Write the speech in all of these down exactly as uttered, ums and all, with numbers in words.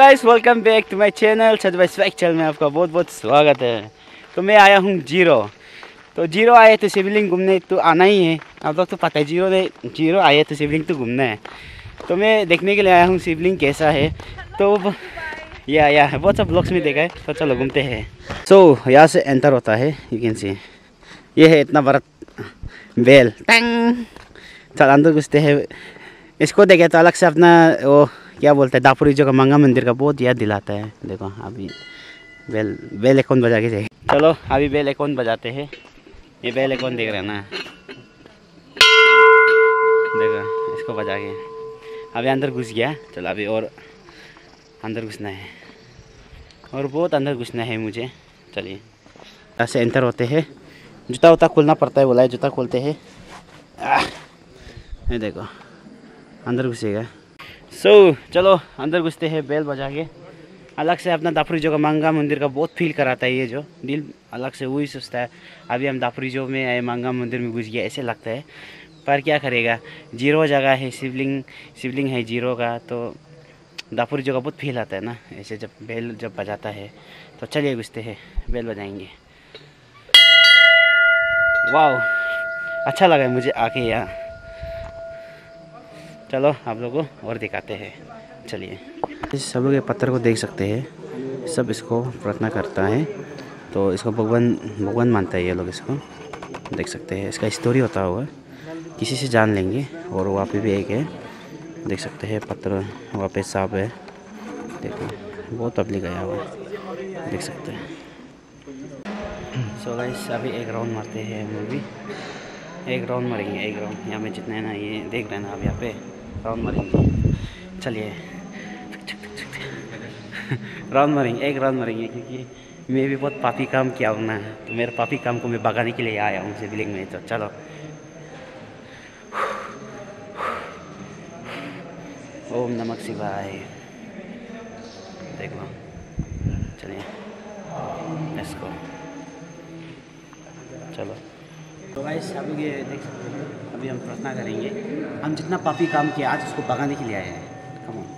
Guys, welcome back to my channel such by swag channel में आपका बहुत बहुत स्वागत है। तो मैं आया हूँ जीरो। तो जीरो आए तो शिवलिंग घूमने तो आना ही है। आप लोग तो पता है जीरो ने जीरो आए तो शिवलिंग तो घूमना है। तो मैं देखने के लिए आया हूँ शिवलिंग कैसा है। तो या या बहुत सब ब्लॉग्स में देखा है। तो चलो घूमते हैं। सो so, यहाँ से एंटर होता है, यू कैन सी। ये है इतना बड़ा बेल टंग। चल अंदर घुसते हैं। इसको देखे तो अलग से अपना वो क्या बोलते हैं दापुरी जो का मंगा मंदिर का बहुत याद दिलाता है। देखो अभी बेल बेल एकोन बजा के जाए। चलो अभी बेल एकोन बजाते हैं। ये बेल एकोन देख रहे हैं ना, देखो इसको बजा के अभी अंदर घुस गया। चलो अभी और अंदर घुसना है और बहुत अंदर घुसना है मुझे। चलिए यहाँ से एंटर होते हैं। जूता वूता खोलना पड़ता है, बोला है जूता खोलते हैं। ये देखो अंदर घुसेगा। सो so, चलो अंदर घुसते हैं बेल बजा के। अलग से अपना दापुरी जो का मांगा मंदिर का बहुत फील कराता है। ये जो दिल अलग से वही सोचता है अभी हम दापुरी जो में आए, मांगा मंदिर में घुस गया ऐसे लगता है। पर क्या करेगा, जीरो जगह है, शिवलिंग शिवलिंग है जीरो का। तो दापुरी जो का बहुत फील आता है ना ऐसे जब बेल जब बजाता है। तो चलिए घुसते हैं, बेल बजाएंगे। वाह अच्छा लगा है मुझे आके यहाँ। चलो आप लोगों को और दिखाते हैं। चलिए इस सब लोग ये पत्थर को देख सकते हैं, सब इसको प्रार्थना करता है। तो इसको भगवान भगवान मानता है ये लोग। इसको देख सकते हैं, इसका स्टोरी होता होगा, किसी से जान लेंगे। और वहाँ पे भी एक है, देख सकते हैं पत्थर, वहाँ पे सांप है। देखो बहुत पब्लिक आया हुआ है, देख सकते हैं। सो गाइस अभी एक राउंड मारते हैं हम भी। एक राउंड मारेंगे, एक राउंड यहाँ में जितने ना ये देख रहे हैं ना, अब यहाँ पे राउंड मारेंगे। चलिए राउंड मारेंगे, एक राउंड मारेंगे क्योंकि मैं भी बहुत पापी काम किया हूँ ना। तो मेरे पापी काम को मैं भगाने के लिए आया हूँ शिवलिंग में। तो चलो ओम नमः शिवाय। देखो चलिए लेट्स गो। चलो तो गाइस अभी ये देख सकते हैं, अभी हम प्रार्थना करेंगे। हम जितना पापी काम किया आज उसको भगाने के लिए आए हैं। Come on.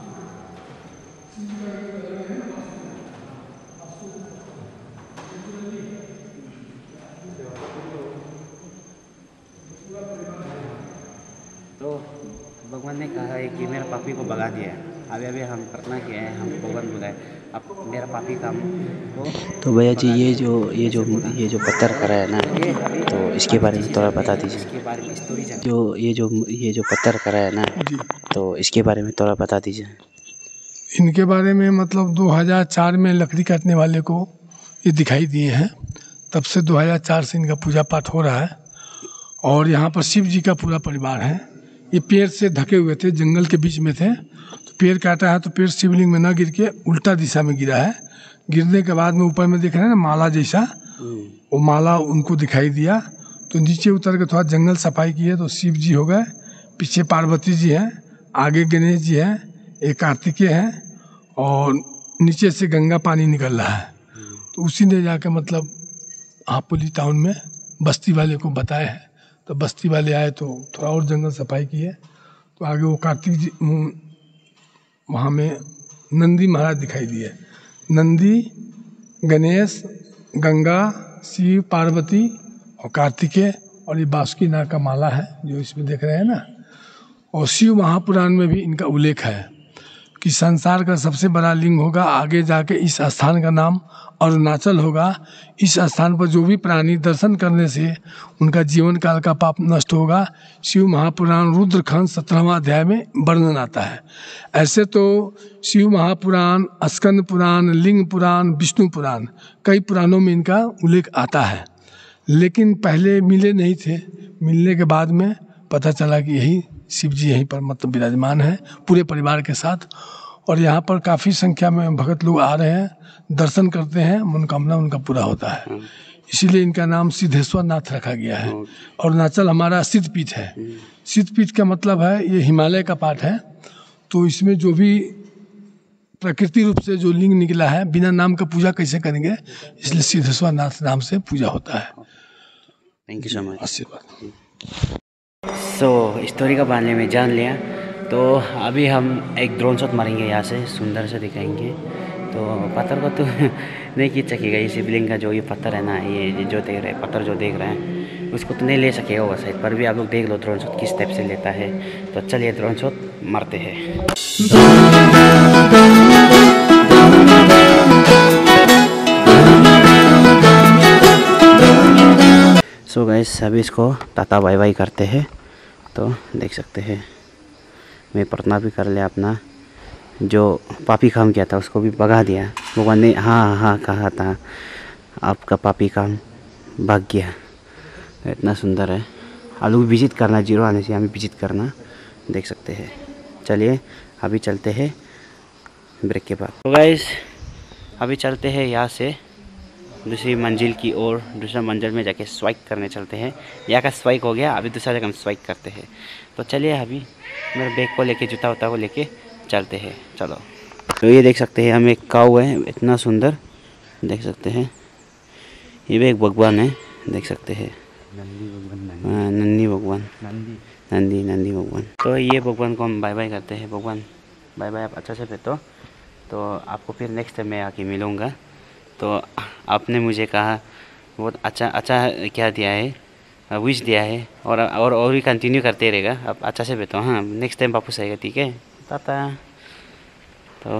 तो भगवान ने कहा है कि मेरा पापी को भगा दिया है। अभी अभी हम प्रार्थना किए हैं, हम भगवान बुलाए अब मेरा पापी काम को। तो भैया जी ये जो ये जो ये जो पत्थर करा है ना, तो इसके बारे में थोड़ा बता दीजिए। इसके बारे में स्टोरी जो ये जो ये जो पत्थर करा है ना, तो इसके बारे में थोड़ा बता दीजिए। इनके बारे में मतलब दो हज़ार चार में लकड़ी काटने वाले को ये दिखाई दिए हैं। तब से दो हज़ार चार से इनका पूजा पाठ हो रहा है। और यहाँ पर शिव जी का पूरा परिवार है। ये पेड़ से ढके हुए थे, जंगल के बीच में थे। तो पेड़ काटा है तो पेड़ शिवलिंग में न गिर के उल्टा दिशा में गिरा है। गिरने के बाद में ऊपर में देख रहे हैं ना माला जैसा, वो माला उनको दिखाई दिया। तो नीचे उतर के थोड़ा जंगल सफाई किए तो शिव जी हो गए, पीछे पार्वती जी हैं, आगे गणेश जी हैं, एक कार्तिकेय हैं और नीचे से गंगा पानी निकल रहा है। तो उसी ने जाके मतलब हापुली टाउन में बस्ती वाले को बताया है। तो बस्ती वाले आए तो थोड़ा और जंगल सफाई किए। तो आगे वो कार्तिक जी वहाँ में नंदी महाराज दिखाई दिए। नंदी, गणेश, गंगा, शिव, पार्वती और कार्तिकेय और ये बासुकी नाग का माला है जो इसमें देख रहे हैं ना। और शिव महापुराण में भी इनका उल्लेख है कि संसार का सबसे बड़ा लिंग होगा। आगे जाके इस स्थान का नाम अरुणाचल होगा। इस स्थान पर जो भी प्राणी दर्शन करने से उनका जीवन काल का पाप नष्ट होगा। शिव महापुराण रुद्रखंड सत्रहवां अध्याय में वर्णन आता है। ऐसे तो शिव महापुराण, स्कंद पुराण, लिंग पुराण, विष्णु पुराण, कई पुराणों में इनका उल्लेख आता है। लेकिन पहले मिले नहीं थे। मिलने के बाद में पता चला कि यही शिव जी यहीं पर मतलब विराजमान है पूरे परिवार के साथ। और यहाँ पर काफ़ी संख्या में भक्त लोग आ रहे हैं, दर्शन करते हैं, मनोकामना उनका पूरा होता है। इसीलिए इनका नाम सिद्धेश्वर नाथ रखा गया है। अरुणाचल हमारा सिद्धपीठ है। सिद्धपीठ का मतलब है ये हिमालय का पार्ट है। तो इसमें जो भी प्रकृति रूप से जो लिंग निकला है, बिना नाम का पूजा कैसे करेंगे, इसलिए सिद्धेश्वर नाथ नाम से पूजा होता है। Thank you so much. आशीर्वाद। सो so, स्टोरी का बारे में जान लिया। तो अभी हम एक ड्रोन शॉट मारेंगे यहाँ से, सुंदर से दिखाएंगे। तो पत्थर को तो नहीं खींच सकेगा, ये शिवलिंग का जो ये पत्थर है ना, ये जो देख रहे हैं पत्थर जो देख रहे हैं उसको तो नहीं ले सकेगा वो साइड पर भी। आप लोग देख लो ड्रोन शॉट किस टाइप से लेता है। तो चलिए ड्रोन शॉट मारते हैं। सो गाइस अभी इसको टाटा बाय बाय करते हैं। तो देख सकते हैं मैं प्रार्थना भी कर लिया, अपना जो पापी काम किया था उसको भी भगा दिया। भगवान ने हाँ हाँ कहा था, आपका पापी काम भाग गया। इतना सुंदर है। आप लोग विजिट करना, जीरो आने से हमें विजिट करना, देख सकते हैं। चलिए अभी चलते हैं ब्रेक के बाद। तो गाइस अभी चलते हैं यहाँ से दूसरी मंजिल की ओर। दूसरा मंजिल में जाके स्वाइक करने चलते हैं। यहाँ का स्वाइक हो गया, अभी दूसरा जगह हम स्वाइक करते हैं। तो चलिए अभी मेरे बैग को लेके, जूता वूता को लेके चलते हैं। चलो। तो ये देख सकते हैं हम एक काऊ है, इतना सुंदर देख सकते हैं। ये भी एक भगवान है, देख सकते हैं नंदी भगवान, नंदी नंदी भगवान। तो ये भगवान को हम बाय बाय करते हैं। भगवान बाय बाय, आप अच्छा से बैठो। तो आपको फिर नेक्स्ट टाइम मैं आके मिलूँगा। तो आपने मुझे कहा बहुत अच्छा अच्छा क्या दिया है, विश दिया है, और और और भी कंटिन्यू करते रहेगा। आप अच्छा से बैठो। हाँ नेक्स्ट टाइम वापस आएगा, ठीक है टाटा। तो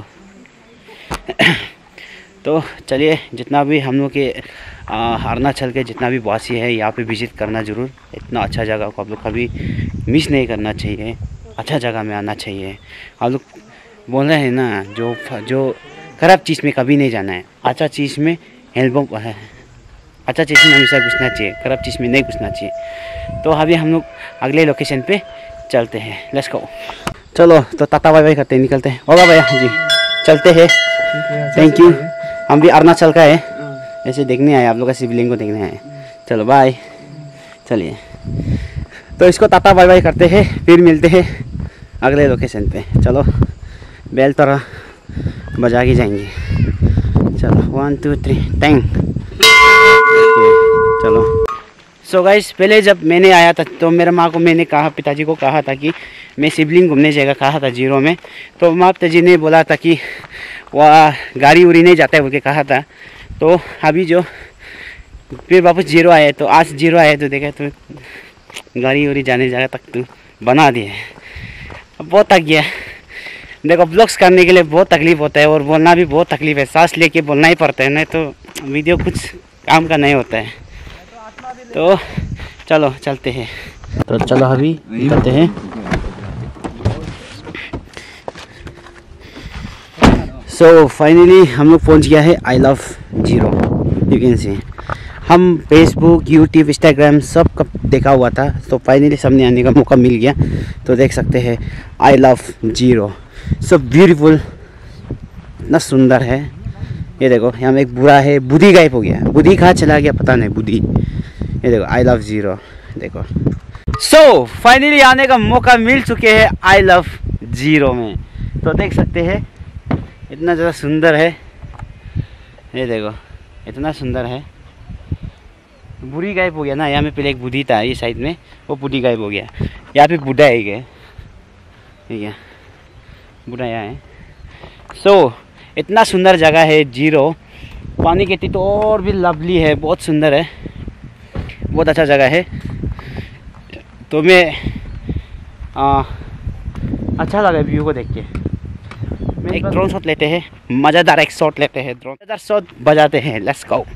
तो चलिए जितना भी हम लोग के अरुणाचल के जितना भी वासी है यहाँ पे विजिट करना ज़रूर। इतना अच्छा जगह को आप लोग कभी मिस नहीं करना चाहिए, अच्छा जगह में आना चाहिए। आप लोग बोल रहे हैं ना, जो जो खराब चीज़ में कभी नहीं जाना है, अच्छा चीज़ में हेल्प है, अच्छा चीज़ में हमेशा घुसना चाहिए, खराब चीज़ में नहीं घुसना चाहिए। तो अभी हम लोग अगले लोकेशन पे चलते हैं, लेट्स गो। चलो तो टाटा बाय बाय करते हैं, निकलते हैं। होगा भैया जी, चलते हैं। Thank you. हम भी अरुणाचल का है, ऐसे देखने आए, आप लोग का शिवलिंग को देखने आए। चलो बाय। चलिए तो इसको टाटा बाय बाय करते हैं, फिर मिलते हैं अगले लोकेशन पे। चलो बेल तरह बजा के जाएंगे। चलो वन टू थ्री टैंग। चलो। सो गाइस पहले जब मैंने आया था तो मेरे माँ को मैंने कहा, पिताजी को कहा था कि मैं शिवलिंग घूमने जाएगा, कहा था जीरो में। तो माँ पिताजी ने बोला था कि वह गाड़ी उड़ी नहीं जाता है बोल के कहा था। तो अभी जो फिर वापस जीरो आए, तो आज जीरो आए तो देखा तो गाड़ी उड़ी जाने जगह तक तो बना दिए। बहुत थक गया। देखो ब्लॉग्स करने के लिए बहुत तकलीफ़ होता है और बोलना भी बहुत तकलीफ़ है, सांस लेके बोलना ही पड़ता है, नहीं तो वीडियो कुछ काम का नहीं होता है। तो चलो चलते हैं। तो चलो अभी निकलते हैं। सो फाइनली हम लोग पहुंच गया है I love Ziro. You can see हम फेसबुक, यूट्यूब, इंस्टाग्राम सब का देखा हुआ था, तो फाइनली सामने आने का मौका मिल गया। तो देख सकते हैं I love Ziro, so beautiful, इतना सुंदर है। ये देखो यहाँ में एक बुरा है, बुद्धि गायब हो गया, बुद्धि कहाँ चला गया पता नहीं, बुद्धि। ये देखो आई लव जीरो, देखो। सो फाइनली आने का मौका मिल चुके हैं आई लव जीरो में। तो देख सकते हैं इतना ज़्यादा सुंदर है, ये देखो इतना सुंदर है। बुढ़ी गायब हो गया ना, यहाँ में पहले एक बुढ़ी था, ये साइड में वो बुढ़ी गायब हो गया। यहाँ पे बुढ़ा है गया, ठीक है, बुढ़ा यहाँ है। सो so, इतना सुंदर जगह है जीरो। पानी की तो और भी लवली है, बहुत सुंदर है, बहुत अच्छा जगह है। तो मैं आ, अच्छा लगा व्यू को देख के। मैं एक ड्रोन शॉट लेते हैं, मज़ेदार एक शॉट लेते हैं, ड्रोन मज़ेदार शॉट बजाते हैं। Let's go.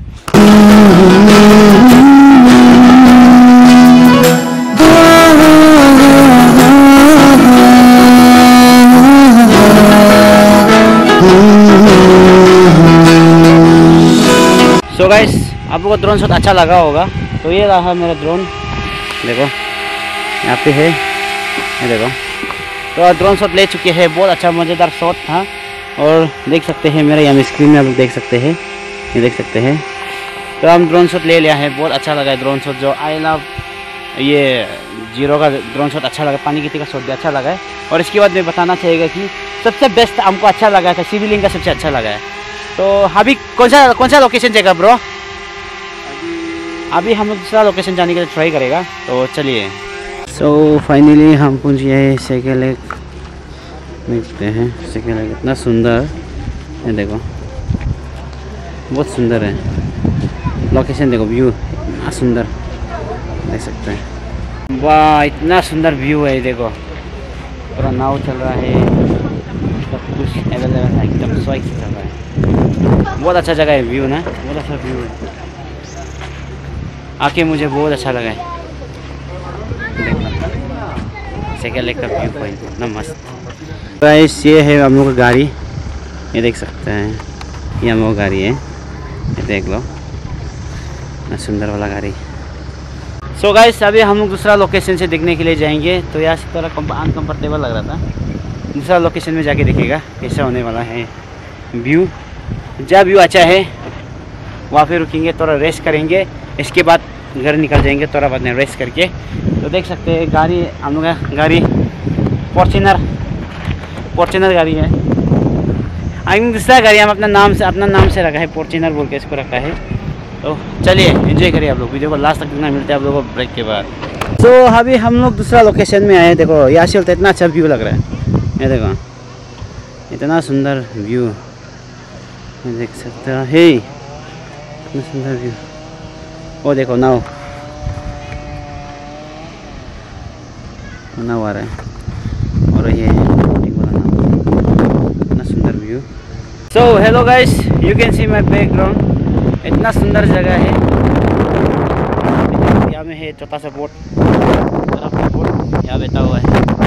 सो गाइस आप लोगों को ड्रोन शॉट अच्छा लगा होगा। तो ये रहा मेरा ड्रोन, देखो यहाँ पे है, ये देखो। तो ड्रोन शॉट ले चुके हैं, बहुत अच्छा मज़ेदार शॉट था। और देख सकते हैं मेरे यहाँ स्क्रीन में आप लोग देख सकते हैं, ये देख सकते हैं। तो हम ड्रोन शॉट ले लिया है, बहुत अच्छा लगा है ड्रोन शॉट। जो आई लव ये जीरो का ड्रोन शॉट अच्छा लगा, पानी की का शॉट भी अच्छा लगा है। और इसके बाद मैं बताना चाहिएगा कि सबसे बेस्ट हमको अच्छा लगा था शिवलिंग का, सबसे अच्छा लगा है। तो अभी कौन सा कौन सा लोकेशन जाएगा ब्रो? अभी हम लोग दूसरा लोकेशन जाने के लिए ट्राई करेगा। तो चलिए। सो फाइनली हम पहुंच गए सेकेंड लेक देखते हैं सेकेंड लेक इतना सुंदर है, देखो बहुत सुंदर है। लोकेशन देखो, व्यू इतना सुंदर देख सकते हैं। वाह इतना सुंदर व्यू है, देखो पूरा नाव चल रहा है, सब कुछ अवेलेबल है, एकदम स्वाइस चल रहा है। बहुत अच्छा जगह है, व्यू ना बहुत अच्छा व्यू है, आके मुझे बहुत अच्छा लगा है। सेकेंड लेक का व्यू पॉइंट इतना मस्त। गाइस ये है हम लोग का गाड़ी, ये देख सकते हैं, ये हम लोग गाड़ी है, ये देख लो इतना सुंदर वाला गाड़ी। सो so गाइस अभी हम लोग दूसरा लोकेशन से देखने के लिए जाएंगे, तो यहाँ से थोड़ा अनकम्फर्टेबल लग रहा था। दूसरा लोकेशन में जाके देखिएगा कैसा होने वाला है व्यू। जब व्यू अच्छा है वहाँ पे रुकेंगे, थोड़ा रेस्ट करेंगे, इसके बाद घर निकल जाएंगे थोड़ा बाद में रेस्ट करके। तो देख सकते हैं गाड़ी, हम लोग का गाड़ी फॉर्च्यूनर फॉर्च्यूनर गाड़ी है। आई मीन दूसरा गाड़ी हम अपना नाम से अपना नाम से रखा है, फॉर्च्यूनर बोल के इसको रखा है। तो चलिए एंजॉय करिए आप लोग, वीडियो को लास्ट तक देखना। मिलता है आप लोगों को ब्रेक के बाद। तो अभी हम लोग दूसरा लोकेशन में आए। देखो यहाँ से इतना अच्छा व्यू लग रहा है, ये देखो इतना सुंदर व्यू देख सकते हो, हे इतना सुंदर व्यू। वो देखो नाव नाव आ रहा है, और ये एक बड़ा नाव, इतना सुंदर view. So hello guys, you can see my background, इतना सुंदर जगह है। यहाँ में है छोटा सा बोट, बोट यहाँ बैठा हुआ है।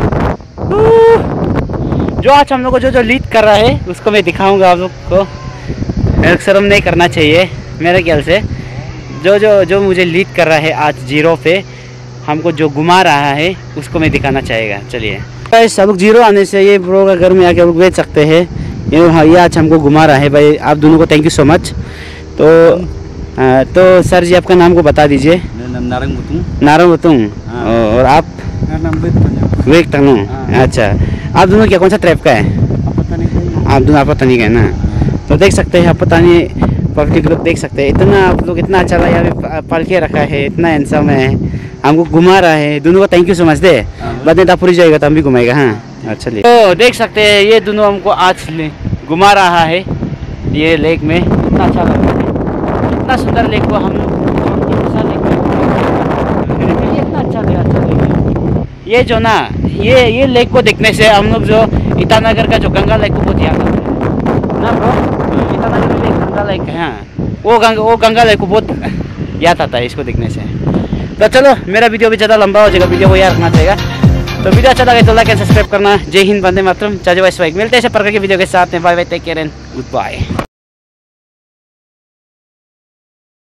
जो आज हम लोग को जो जो लीड कर रहा है उसको मैं दिखाऊंगा आप लोग को। शर्म नहीं करना चाहिए मेरे ख्याल से। जो जो जो मुझे लीड कर रहा है आज जीरो पे, हमको जो घुमा रहा है उसको मैं दिखाना चाहिएगा। चलिए गाइस, सब लोग जीरो आने से ये ब्रो का घर में आके लोग बैठ सकते हैं। ये हाँ ये आज हमको घुमा रहा है भाई, आप दोनों को थैंक यू सो मच। तो आ, तो सर जी आपका नाम को बता दीजिए। नारंग बुतुंग। नारंग बुतुंग। और आप? मेरा नाम वेक वेक तनु। अच्छा, आप दोनों क्या कौन सा ट्रैप का है? आप दोनों आप पता नहीं का है ना। तो देख सकते हैं आप, पता नहीं पब्लिक लोग देख सकते हैं, इतना आप लोग इतना अच्छा लगा यहाँ पाल के रखा है, इतना हैंडसम है, हमको घुमा रहा है। दोनों को थैंक यू सो मच दे, बाद में पूरी जाएगा तो हम भी घुमाएगा। हाँ अच्छा, तो देख सकते हैं ये दोनों हमको आज घुमा रहा है ये लेक में। इतना अच्छा लग रहा है, इतना सुंदर लेक को हम लोग इतना अच्छा लगा। अच्छा लेक ये जो ना ये ये लेक को देखने से हम लोग जो ईटानगर का जो गंगा लेक को बहुत याद आता है ना ब्रो। ईटानगर में गंगा लेक है, हाँ वो गंगा वो गंगा लेक को बहुत याद आता है इसको देखने से। तो चलो मेरा वीडियो भी ज़्यादा लंबा हो जाएगा, वीडियो को याद रखना चाहिए। तो वीडियो अच्छा लगे तो लाइक एंड सब्सक्राइब करना। जय हिंद, वंदे मातरम, जय जय स्वाइक। मिलते हैं ऐसे प्रकार के वीडियो के साथ में। Bye bye, take care and good bye.